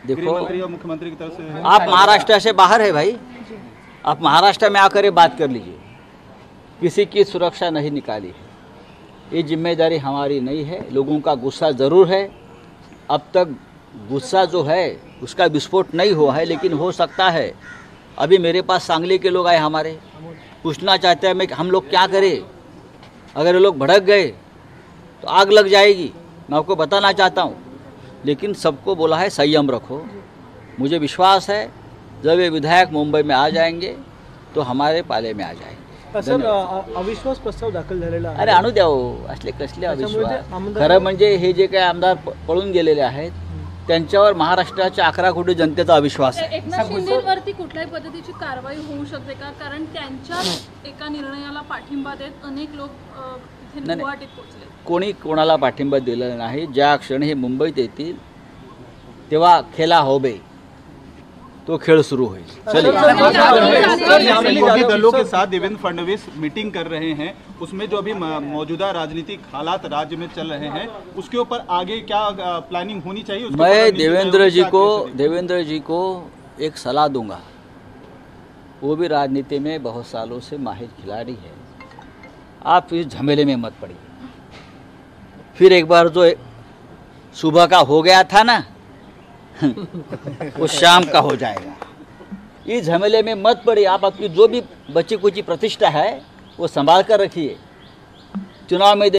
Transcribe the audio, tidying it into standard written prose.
देखो, मंत्री और मुख्यमंत्री की तरफ से आप महाराष्ट्र से बाहर है भाई, आप महाराष्ट्र में आकर ये बात कर लीजिए। किसी की सुरक्षा नहीं निकाली है, ये जिम्मेदारी हमारी नहीं है। लोगों का गुस्सा ज़रूर है, अब तक गुस्सा जो है उसका विस्फोट नहीं हुआ है, लेकिन हो सकता है। अभी मेरे पास सांगली के लोग आए हमारे, पूछना चाहते हैं हम लोग क्या करें, अगर ये लोग भड़क गए तो आग लग जाएगी। मैं आपको बताना चाहता हूँ, लेकिन सबको बोला है संयम रखो। मुझे विश्वास है जब ये विधायक मुंबई में आ जाएंगे तो हमारे पाले में आ जाएंगे। सर, अविश्वास प्रस्ताव दाखल झालेला आहे। अरे आणू द्या हो, असले कसले अविश्वास। खरं म्हणजे हे जे काही आमदार पळून गेलेले आहेत त्यांच्यावर महाराष्ट्राच्या 11 कोटी जनतेचा अविश्वास आहे। एकनाथ शिंदेवरती कुठल्याही पद्धतीची कारवाई होऊ शकते का? कारण त्यांच्या एका निर्णयाला पाठिंबा देत अनेक लोक इथे गुवाहाटीत पोहोचले। कोणी कोणाला पाठिंबा दिलेला नाही। ज्या क्षणी हे मुंबईत येतील तेव्हा खेला होबे, तो खेळ सुरू होईल। सहयोगी दलों के साथ देवेंद्र फडणवीस मीटिंग कर रहे हैं, उसमें जो अभी मौजूदा राजनीतिक हालात राज्य में चल रहे हैं उसके ऊपर आगे क्या प्लानिंग होनी चाहिए? मैं देवेंद्र जी को एक सलाह दूंगा। वो भी राजनीति में बहुत सालों से माहिर खिलाड़ी है। आप इस झमेले में मत पड़िए। फिर एक बार जो सुबह का हो गया था ना वो शाम का हो जाएगा। इस झमेले में मत पड़िए। आप आपकी जो भी बची कुची प्रतिष्ठा है वो संभाल कर रखिए। चुनाव में